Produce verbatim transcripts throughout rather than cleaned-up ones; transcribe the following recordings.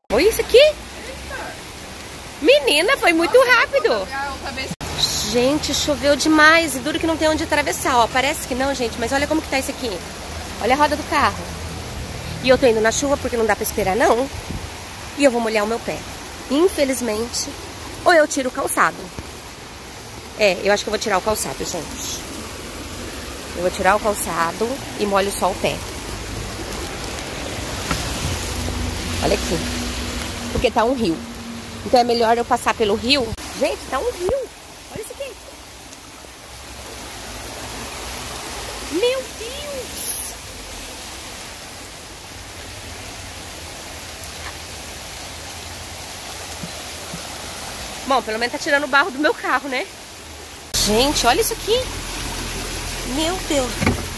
Olha isso aqui. Menina, foi muito rápido. Gente, choveu demais. E duro que não tem onde atravessar, ó. Parece que não, gente, mas olha como que tá isso aqui. Olha a roda do carro. E eu tô indo na chuva porque não dá pra esperar, não. E eu vou molhar o meu pé. Infelizmente. Ou eu tiro o calçado. É, eu acho que eu vou tirar o calçado, gente. Eu vou tirar o calçado e molho só o pé. Olha aqui. Porque tá um rio. Então é melhor eu passar pelo rio. Gente, tá um rio. Olha isso aqui. Meu Deus. Bom, pelo menos tá tirando o barro do meu carro, né? Gente, olha isso aqui. Meu Deus.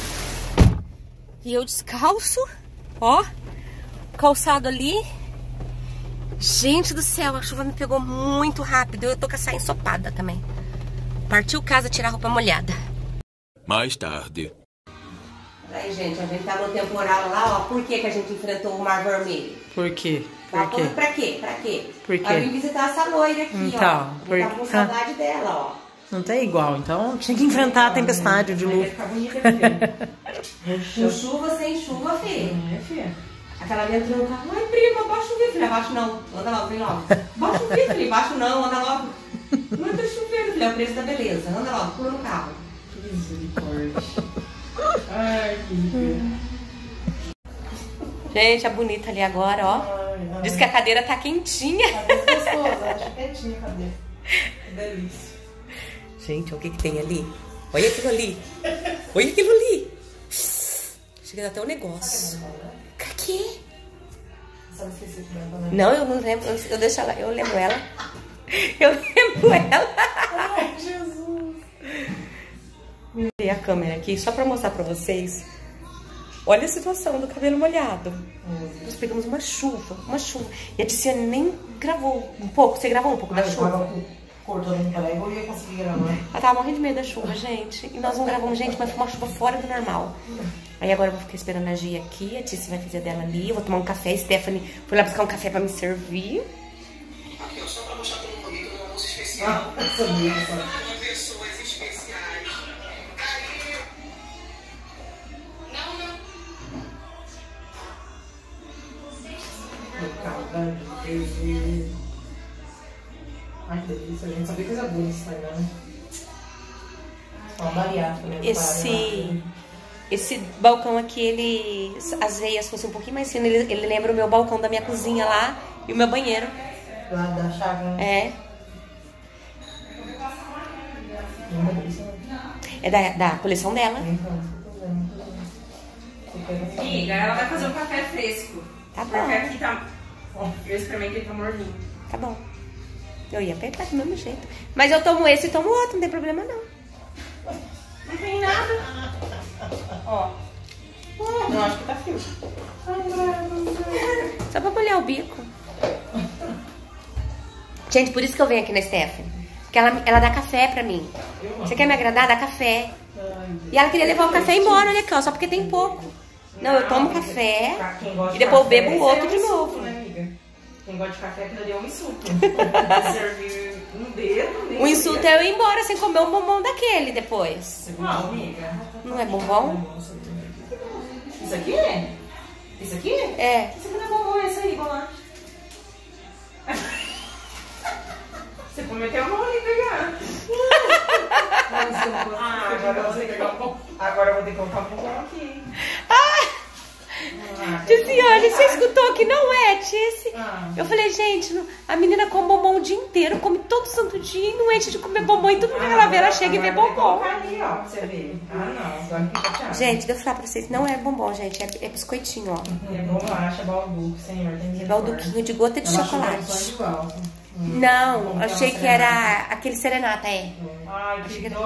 E eu descalço. Ó. Calçado ali. Gente do céu, a chuva me pegou muito rápido. Eu tô com a saia ensopada também. Partiu casa tirar a roupa molhada. Mais tarde. Aí, gente, a gente tá no temporal lá, ó. Por que que a gente enfrentou o Mar Vermelho? Por quê? Por Tá, quê? pra quê? Pra quê? Por quê? Pra vir visitar essa loira aqui, Então, ó. por... Eu tava com saudade dela, ó. Não tá igual, então tinha que enfrentar a tempestade de luz. Ficar bonita, filho. Com chuva, sem chuva, filho. É, filha. Aquela minha entrou no carro. Ai, prima, baixa o vidro. Filha, abaixo não. Anda logo, vem logo. Baixa o vidro, filho. Baixo não, anda logo. Não entra chuveiro, filho. É o preço da beleza. Anda logo, pula no carro. Que misericórdia. Ai, que lindo. Gente, a bonita ali agora, ó. Ai, ai. Diz que a cadeira tá quentinha. Tá gostosa, acho quentinha a cadeira. Que delícia. Gente, olha o que que tem ali. Olha aquilo ali. Olha aquilo ali. Chega até o negócio. Aqui. Não, eu não lembro. Eu deixo ela. Eu lembro ela. Eu lembro ela. Ai, Jesus. E a câmera aqui, só pra mostrar pra vocês. Olha a situação do cabelo molhado. Hum. Nós pegamos uma chuva, uma chuva. E a Tiziane nem gravou um pouco. Você gravou um pouco da chuva? Cortando um prego, eu ia conseguir gravar. Ela tava morrendo de medo da chuva, gente. E nós não gravamos, gente, mas foi uma chuva fora do normal. Aí agora eu vou ficar esperando a Gia aqui. A Tizi vai fazer a dela ali. Eu vou tomar um café. A Stephanie foi lá buscar um café pra me servir. Aqui, ó, só pra mostrar pro meu amigo no almoço especial. Ah, pessoas especiais. Aí. Não, não. Ai, que delícia, a gente só vê coisa boa nesse Instagram, né? Só uma bariátrica, né? Esse, esse balcão aqui, ele, as veias fossem um pouquinho mais finas, ele, ele lembra o meu balcão da minha cozinha lá e o meu banheiro. Lá da chácara, né? É. É da, da coleção dela. Amiga, ela vai fazer um café fresco. Tá bom. Porque aqui tá... Eu experimentei, tá morninho. Tá bom. Eu ia apertar do mesmo jeito. Mas eu tomo esse e tomo outro, não tem problema não. Não tem nada. Ó. Eu acho que tá frio. Só pra molhar o bico. Gente, por isso que eu venho aqui na Stephanie. Porque ela, ela dá café pra mim. Você quer me agradar? Dá café. E ela queria levar o café embora, olha aqui, ó. Só porque tem pouco. Não, eu tomo café e depois eu bebo o outro de novo. Quem gosta de café, aquilo ali é um insulto. Servir um dedo. O insulto é eu ir embora sem comer um bombom daquele depois. Não, amiga. Não é bombom? Isso aqui é? Isso aqui? É. Isso aqui não é bombom, é esse aí, bolacha. Você prometeu a mão ali pegar. Ah, agora eu vou ter que pegar um pouco. Agora eu vou ter que colocar um bombom aqui. Ah! Tiziane, você escutou que não é, Tizi? Ah. Eu falei, gente, não- a menina come bombom o dia inteiro, come todo santo dia e não enche de comer bombom. E tudo que ela vê, ela chega e vê bombom. Colocar ali, ó, pra você ver. Ah, não. Agora fica chateado. Gente, deixa eu falar pra vocês, não é bombom, gente, é, é biscoitinho, ó. É bolacha, balduco, senhor. Tem É balduquinho de gota de Eu acho que é só chocolate. de volta. Não, achei que era aquele serenata, é. Ai, que dó.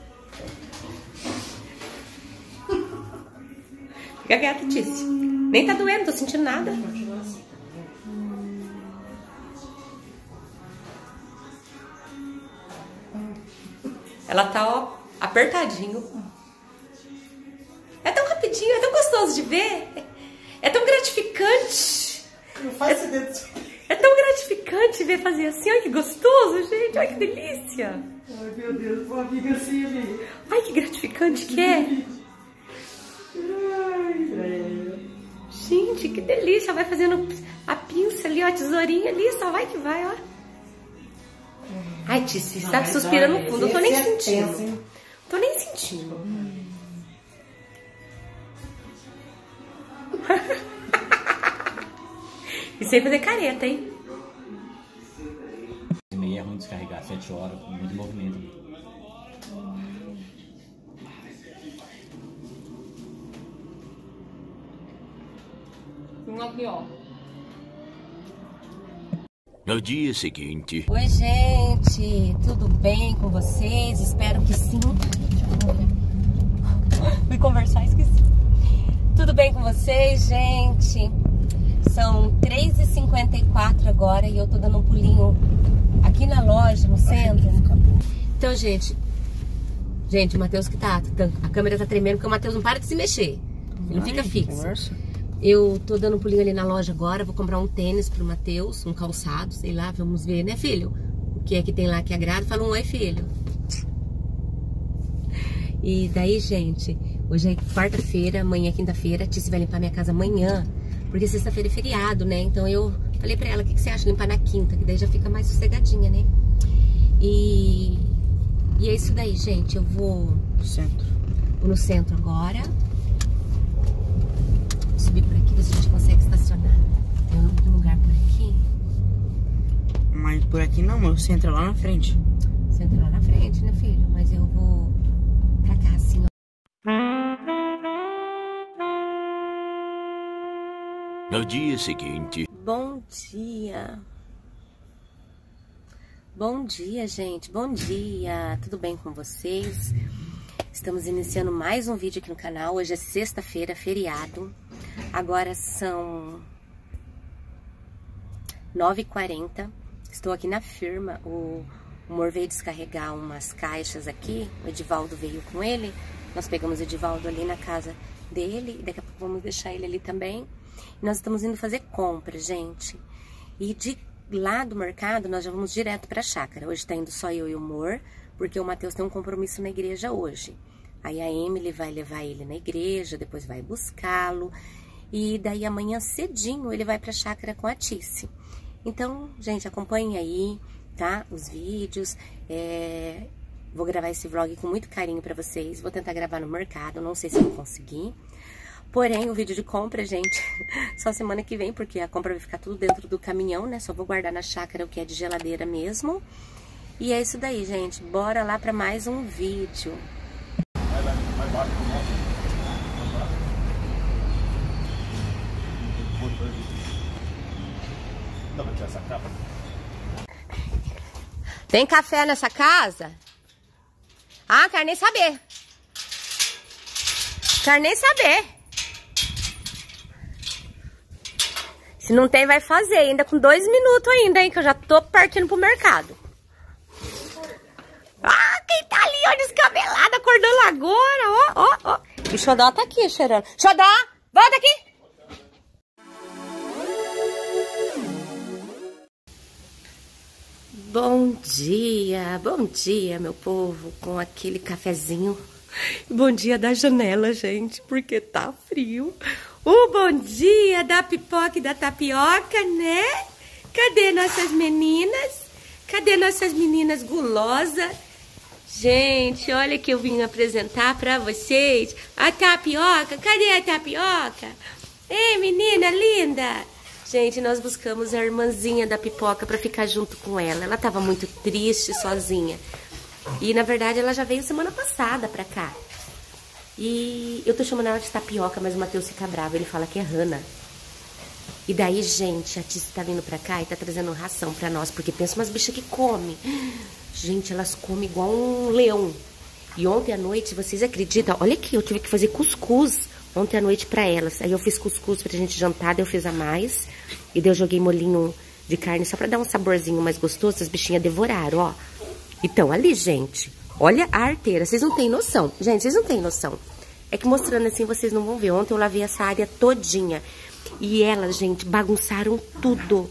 Fica quieto, Tizi. Nem tá doendo, tô sentindo nada. Ela tá, ó, apertadinho. É tão rapidinho, é tão gostoso de ver. É tão gratificante. Não faz esse dedo. tão gratificante ver fazer assim. Olha que gostoso, gente. Olha que delícia. Ai, meu Deus, uma amiga assim, amiga. Ai, que gratificante que é. Ai, gente, que delícia. Vai fazendo a pinça ali, ó, a tesourinha ali. Só vai que vai, ó. Ai, Tice, você tá suspirando no fundo. Eu tô nem sentindo. Tô nem sentindo. E sem fazer careta, hein? Meio é ruim descarregar, sete horas, com muito movimento. Um aqui, ó. No dia seguinte... Oi, gente. Tudo bem com vocês? Espero que sim. Fui conversar, esqueci. Tudo bem com vocês, gente? São três e cinquenta e quatro agora e eu tô dando um pulinho aqui na loja, no centro. Então, gente, gente, o Matheus que tá, a câmera tá tremendo porque o Matheus não para de se mexer. Ele não fica fixo. Eu tô dando um pulinho ali na loja agora, vou comprar um tênis pro Matheus, um calçado, sei lá, vamos ver, né, filho? O que é que tem lá que agrada? Fala um oi, filho. E daí, gente, hoje é quarta-feira, amanhã é quinta-feira, a Tice vai limpar minha casa amanhã. Porque sexta-feira é feriado, né? Então eu falei pra ela, o que, que você acha de limpar na quinta? Que daí já fica mais sossegadinha, né? E, e é isso daí, gente. Eu vou no centro. Vou no centro agora. Vou subir por aqui, ver se a gente consegue estacionar. Tem um lugar por aqui? Mas por aqui não, meu. O centro é lá na frente. O centro é lá na frente, né, filho? Mas eu vou pra cá, assim, ó. No dia seguinte... Bom dia. Bom dia, gente. Bom dia. Tudo bem com vocês? Estamos iniciando mais um vídeo aqui no canal. Hoje é sexta-feira, feriado. Agora são nove e quarenta. Estou aqui na firma. O Amor veio descarregar umas caixas aqui. O Edivaldo veio com ele. Nós pegamos o Edivaldo ali na casa dele. E daqui a pouco vamos deixar ele ali também. Nós estamos indo fazer compra, gente. E de lá do mercado, nós já vamos direto pra chácara. Hoje tá indo só eu e o Amor, porque o Matheus tem um compromisso na igreja hoje. Aí a Emily vai levar ele na igreja, depois vai buscá-lo. E daí amanhã cedinho ele vai pra chácara com a Tice. Então, gente, acompanhem aí, tá? Os vídeos. É... Vou gravar esse vlog com muito carinho pra vocês. Vou tentar gravar no mercado, não sei se vou conseguir. Porém, o vídeo de compra, gente, só semana que vem, porque a compra vai ficar tudo dentro do caminhão, né? Só vou guardar na chácara o que é de geladeira mesmo. E é isso daí, gente. Bora lá pra mais um vídeo. Tem café nessa casa? Ah, quero nem saber. Quero nem saber. Se não tem, vai fazer. Ainda com dois minutos ainda, hein? Que eu já tô partindo pro mercado. Ah, quem tá ali, ó, descabelada, acordando agora, ó, ó, ó. E o Xodó tá aqui, cheirando. Xodó, volta aqui. Bom dia, bom dia, meu povo, com aquele cafezinho. Bom dia da janela, gente, porque tá frio. O bom dia da pipoca e da tapioca, né? Cadê nossas meninas? Cadê nossas meninas gulosas? Gente, olha que eu vim apresentar pra vocês a tapioca. Cadê a tapioca? Ei, menina linda! Gente, nós buscamos a irmãzinha da pipoca pra ficar junto com ela. Ela tava muito triste, sozinha. E, na verdade, ela já veio semana passada pra cá. E eu tô chamando ela de tapioca, mas o Matheus fica bravo. Ele fala que é Hannah. E daí, gente, a Tice tá vindo pra cá e tá trazendo ração pra nós. Porque pensa umas bichas que comem. Gente, elas comem igual um leão. E ontem à noite, vocês acreditam? Olha aqui, eu tive que fazer cuscuz ontem à noite pra elas. Aí eu fiz cuscuz pra gente jantar, daí eu fiz a mais. E daí eu joguei molinho de carne só pra dar um saborzinho mais gostoso. As bichinhas devoraram, ó. Então, ali, gente, olha a arteira. Vocês não têm noção. Gente, vocês não têm noção. É que mostrando assim, vocês não vão ver. Ontem eu lavei essa área todinha. E elas, gente, bagunçaram tudo.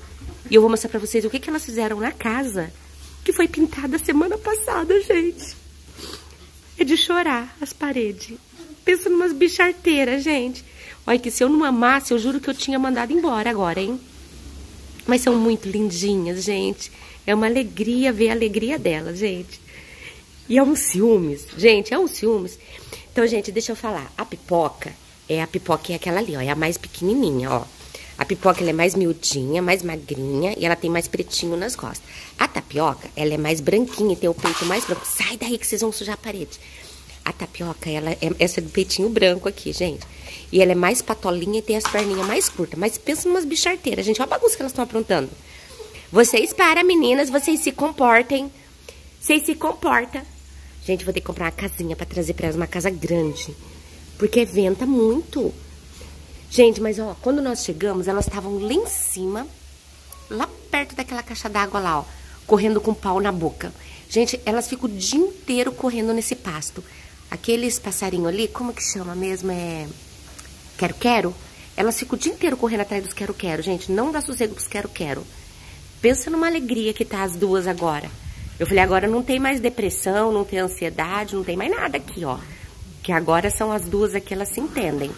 E eu vou mostrar pra vocês o que, que elas fizeram na casa, que foi pintada semana passada, gente. É de chorar as paredes. Pensa numas bicharteiras, gente. Olha que se eu não amasse, eu juro que eu tinha mandado embora agora, hein? Mas são muito lindinhas, gente. É uma alegria ver a alegria delas, gente. E é um ciúmes. Gente, é um ciúmes. Então, gente, deixa eu falar. A pipoca, é a pipoca é aquela ali, ó. É a mais pequenininha, ó. A pipoca, ela é mais miudinha, mais magrinha e ela tem mais pretinho nas costas. A tapioca, ela é mais branquinha e tem o peito mais branco. Sai daí que vocês vão sujar a parede. A tapioca, ela é essa do peitinho branco aqui, gente. E ela é mais patolinha e tem as perninhas mais curtas. Mas pensa umas bicharteiras, gente. Olha a bagunça que elas estão aprontando. Vocês para, meninas, vocês se comportem. Vocês se comportam. Gente, vou ter que comprar uma casinha pra trazer pra elas, uma casa grande. Porque venta muito. Gente, mas ó, quando nós chegamos, elas estavam lá em cima, lá perto daquela caixa d'água lá, ó, correndo com o pau na boca. Gente, elas ficam o dia inteiro correndo nesse pasto. Aqueles passarinhos ali, como que chama mesmo? É... Quero-quero? Elas ficam o dia inteiro correndo atrás dos quero-quero, gente. Não dá sossego pros quero-quero. Pensa numa alegria que tá as duas agora. Eu falei, agora não tem mais depressão, não tem ansiedade, não tem mais nada aqui, ó. Que agora são as duas aqui, elas se entendem.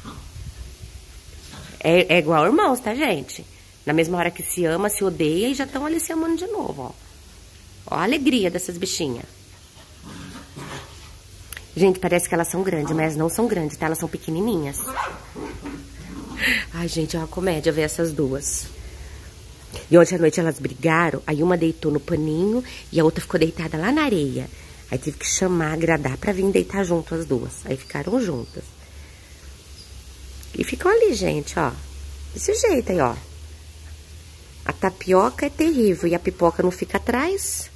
É, é igual irmãos, tá, gente? Na mesma hora que se ama, se odeia e já estão ali se amando de novo, ó. Ó a alegria dessas bichinhas. Gente, parece que elas são grandes, mas não são grandes, tá? Elas são pequenininhas. Ai, gente, é uma comédia ver essas duas. E ontem à noite elas brigaram, aí uma deitou no paninho e a outra ficou deitada lá na areia. Aí tive que chamar, agradar pra vir deitar junto as duas. Aí ficaram juntas. E ficam ali, gente, ó. Desse jeito aí, ó. A tapioca é terrível e a pipoca não fica atrás.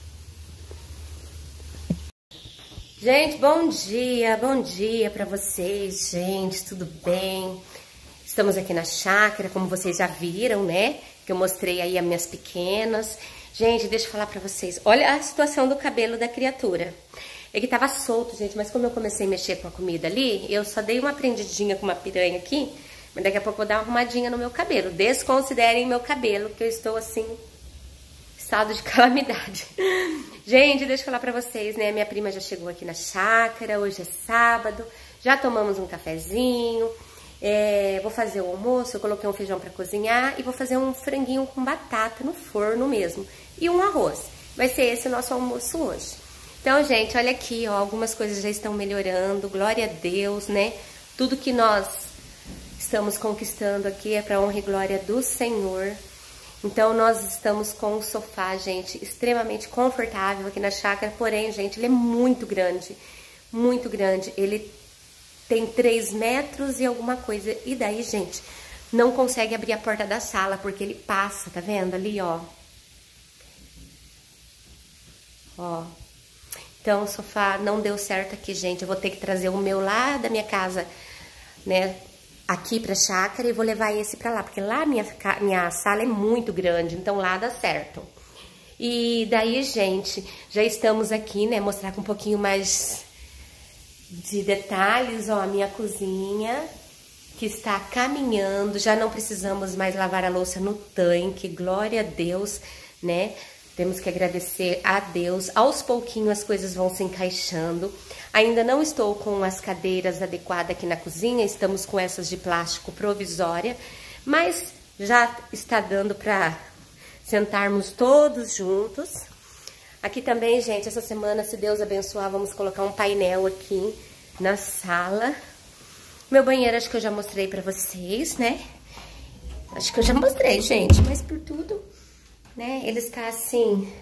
Gente, bom dia, bom dia pra vocês, gente, tudo bem? Estamos aqui na chácara, como vocês já viram, né? Que eu mostrei aí as minhas pequenas. Gente, deixa eu falar pra vocês. Olha a situação do cabelo da criatura. É que tava solto, gente, mas como eu comecei a mexer com a comida ali, eu só dei uma prendidinha com uma piranha aqui, mas daqui a pouco eu vou dar uma arrumadinha no meu cabelo. Desconsiderem meu cabelo, que eu estou assim, estado de calamidade. Gente, deixa eu falar pra vocês, né? Minha prima já chegou aqui na chácara, hoje é sábado, já tomamos um cafezinho, é, vou fazer o almoço, eu coloquei um feijão pra cozinhar e vou fazer um franguinho com batata no forno mesmo, e um arroz. Vai ser esse o nosso almoço hoje. Então, gente, olha aqui, ó, algumas coisas já estão melhorando, glória a Deus, né? Tudo que nós estamos conquistando aqui é para honra e glória do Senhor. Então, nós estamos com um sofá, gente, extremamente confortável aqui na chácara, porém, gente, ele é muito grande, muito grande. Ele tem três metros e alguma coisa, e daí, gente, não consegue abrir a porta da sala, porque ele passa, tá vendo ali, ó? Ó. Então, o sofá não deu certo aqui, gente. Eu vou ter que trazer o meu lá da minha casa, né, aqui pra chácara e vou levar esse pra lá. Porque lá minha, minha sala é muito grande, então lá dá certo. E daí, gente, já estamos aqui, né, mostrar com um pouquinho mais de detalhes, ó, a minha cozinha, que está caminhando. Já não precisamos mais lavar a louça no tanque, glória a Deus, né? Temos que agradecer a Deus. Aos pouquinhos as coisas vão se encaixando. Ainda não estou com as cadeiras adequadas aqui na cozinha. Estamos com essas de plástico provisória. Mas já está dando para sentarmos todos juntos. Aqui também, gente, essa semana, se Deus abençoar, vamos colocar um painel aqui na sala. Meu banheiro acho que eu já mostrei para vocês, né? Acho que eu já mostrei, gente. Mas por tudo... né? Ele está assim,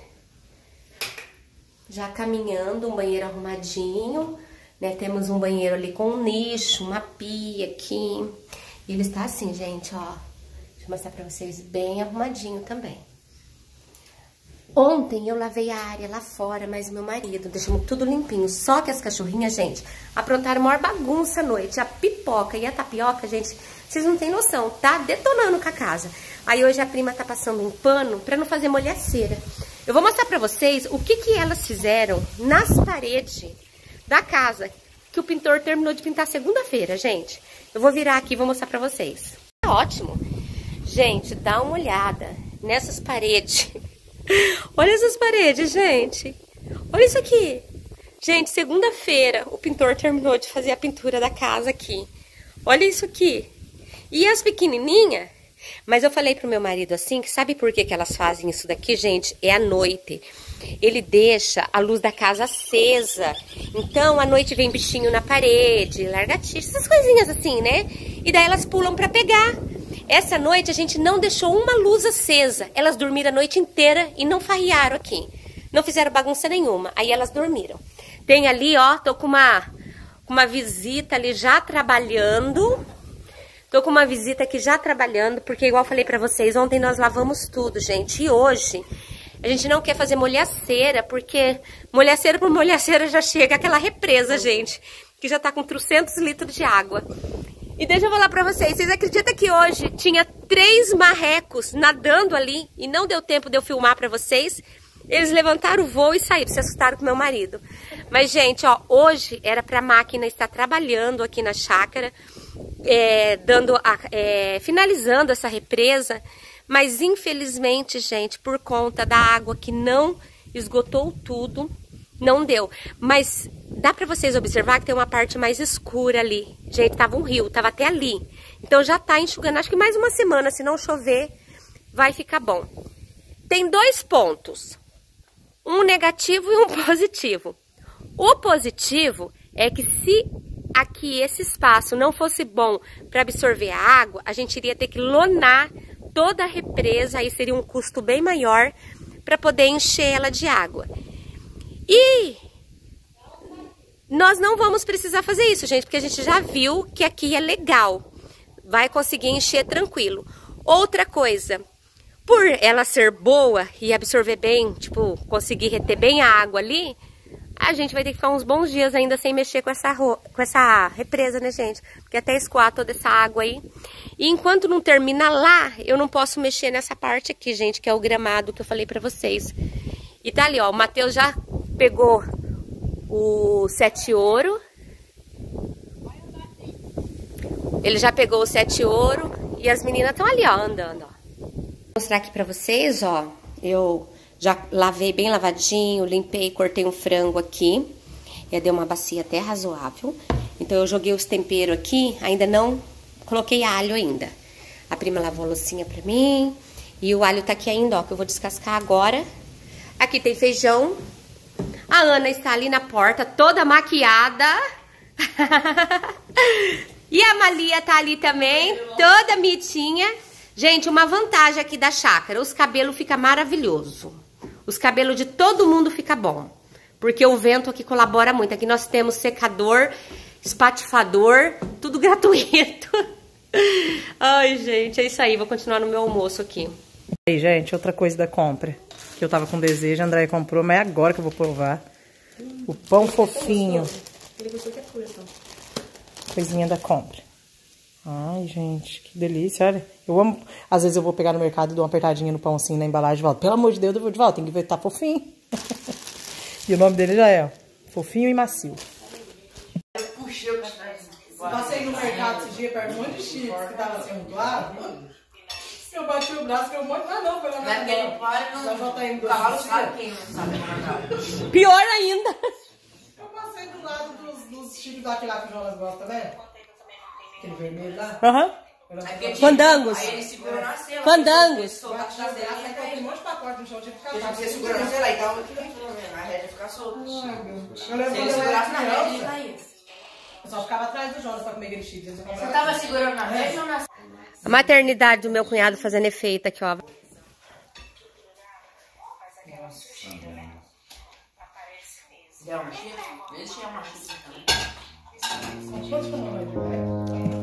já caminhando, um banheiro arrumadinho, né? Temos um banheiro ali com um nicho, uma pia aqui. E ele está assim, gente, ó. Deixa eu mostrar pra vocês, bem arrumadinho também. Ontem eu lavei a área lá fora, mas meu marido deixamos tudo limpinho. Só que as cachorrinhas, gente, aprontaram a maior bagunça à noite. A pipoca e a tapioca, gente, vocês não têm noção, tá detonando com a casa. Aí hoje a prima tá passando um pano pra não fazer molhaceira. Eu vou mostrar pra vocês o que que elas fizeram nas paredes da casa, que o pintor terminou de pintar segunda-feira, gente. Eu vou virar aqui e vou mostrar pra vocês. É ótimo. Gente, dá uma olhada. nessas paredes. Olha essas paredes, gente. Olha isso aqui. Gente, segunda-feira o pintor terminou de fazer a pintura da casa aqui. Olha isso aqui. E as pequenininhas? Mas eu falei pro meu marido assim, que sabe por que que elas fazem isso daqui, gente? É à noite. Ele deixa a luz da casa acesa. Então, à noite vem bichinho na parede, lagartixa, essas coisinhas assim, né? E daí elas pulam pra pegar. Essa noite a gente não deixou uma luz acesa. Elas dormiram a noite inteira e não farrearam aqui. Não fizeram bagunça nenhuma. Aí elas dormiram. Tem ali, ó, tô com uma, uma visita ali já trabalhando. Tô com uma visita aqui já trabalhando, porque igual eu falei pra vocês, ontem nós lavamos tudo, gente. E hoje a gente não quer fazer molhaceira, porque molhaceira por molhaceira já chega aquela represa, gente, que já tá com trocentos litros de água. E deixa eu falar pra vocês, vocês acreditam que hoje tinha três marrecos nadando ali e não deu tempo de eu filmar pra vocês? Eles levantaram o voo e saíram, se assustaram com meu marido. Mas, gente, ó, hoje era pra máquina estar trabalhando aqui na chácara, é, dando a, é, finalizando essa represa, mas infelizmente, gente, por conta da água que não esgotou tudo, não deu. Mas dá pra vocês observar que tem uma parte mais escura ali. Gente, tava um rio, tava até ali. Então já tá enxugando, acho que mais uma semana, se não chover, vai ficar bom. Tem dois pontos, um negativo e um positivo. O positivo é que se aqui esse espaço não fosse bom para absorver a água, a gente iria ter que lonar toda a represa, aí seria um custo bem maior para poder encher ela de água. E nós não vamos precisar fazer isso, gente, porque a gente já viu que aqui é legal, vai conseguir encher tranquilo. Outra coisa, por ela ser boa e absorver bem, tipo, conseguir reter bem a água ali, a gente vai ter que ficar uns bons dias ainda sem mexer com essa, com essa represa, né, gente? Porque até escoar toda essa água aí. E enquanto não termina lá, eu não posso mexer nessa parte aqui, gente, que é o gramado que eu falei pra vocês. E tá ali, ó, o Matheus já pegou o sete ouro. Ele já pegou o sete ouro e as meninas estão ali, ó, andando, ó. Vou mostrar aqui pra vocês, ó, eu já lavei bem lavadinho, limpei, cortei um frango aqui. Já deu uma bacia até razoável. Então eu joguei os temperos aqui, ainda não coloquei alho ainda. A prima lavou a loucinha pra mim. E o alho tá aqui ainda, ó, que eu vou descascar agora. Aqui tem feijão. A Ana está ali na porta, toda maquiada. E a Malia tá ali também, toda mitinha. Gente, uma vantagem aqui da chácara, os cabelos ficam maravilhosos. Os cabelos de todo mundo ficam bom. Porque o vento aqui colabora muito. Aqui nós temos secador, espatifador, tudo gratuito. Ai, gente, é isso aí. Vou continuar no meu almoço aqui. E aí, gente, outra coisa da compra. Que eu tava com desejo, a Andréia comprou, mas é agora que eu vou provar. O pão fofinho. Coisinha da compra. Ai, gente, que delícia, olha. Eu amo. Às vezes eu vou pegar no mercado e dou uma apertadinha no pão assim, na embalagem e volto. Pelo amor de Deus, eu vou de volta, tem que ver que tá fofinho. E o nome dele já é, ó, fofinho e macio. Eu puxei pra trás. Passei no mercado esse dia, perto de um monte de chips que tava assim, do lado. Eu bati o braço, que eu monte, mas não, foi lá na Não é porque ele para, não. Já tá indo O cavalo sabe quem não sabe mandar. Pior ainda. Eu passei do lado dos, dos chips daquele lá que o Jonas gosta, né? Aquele vermelho lá. Aham. Uhum. Fandangos. Aí ele segurou na cela. Fandangos. Eu bati na graça, aí coloquei um monte de pacote no chão, tinha que ficar lá. Você segurou na cela, então a rédea ia ficar solta. Ai, meu Deus. Se ele segurasse na rédea, ele caía. Eu só ficava atrás do Jonas pra comer aquele chips. Você tava segurando na rédea ou na... A maternidade do meu cunhado fazendo efeito aqui, ó. Deu uma chifre? Eles tinham uma chifre também. Quantos que eu não